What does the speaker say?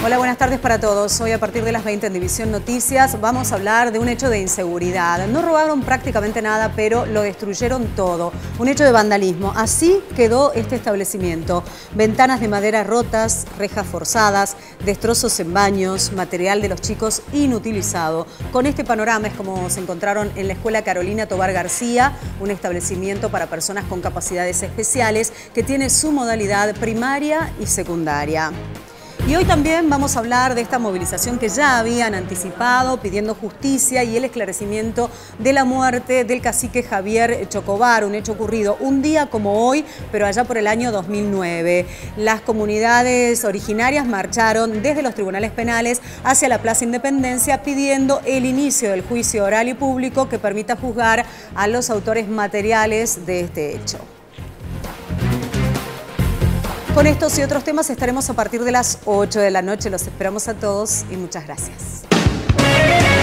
Hola, buenas tardes para todos. Hoy a partir de las 20 en División Noticias vamos a hablar de un hecho de inseguridad. No robaron prácticamente nada, pero lo destruyeron todo. Un hecho de vandalismo. Así quedó este establecimiento. Ventanas de madera rotas, rejas forzadas, destrozos en baños, material de los chicos inutilizado. Con este panorama es como se encontraron en la Escuela Carolina Tobar García, un establecimiento para personas con capacidades especiales que tiene su modalidad primaria y secundaria. Y hoy también vamos a hablar de esta movilización que ya habían anticipado, pidiendo justicia y el esclarecimiento de la muerte del cacique Javier Chocobar, un hecho ocurrido un día como hoy, pero allá por el año 2009. Las comunidades originarias marcharon desde los tribunales penales hacia la Plaza Independencia pidiendo el inicio del juicio oral y público que permita juzgar a los autores materiales de este hecho. Con estos y otros temas estaremos a partir de las 8 de la noche. Los esperamos a todos y muchas gracias.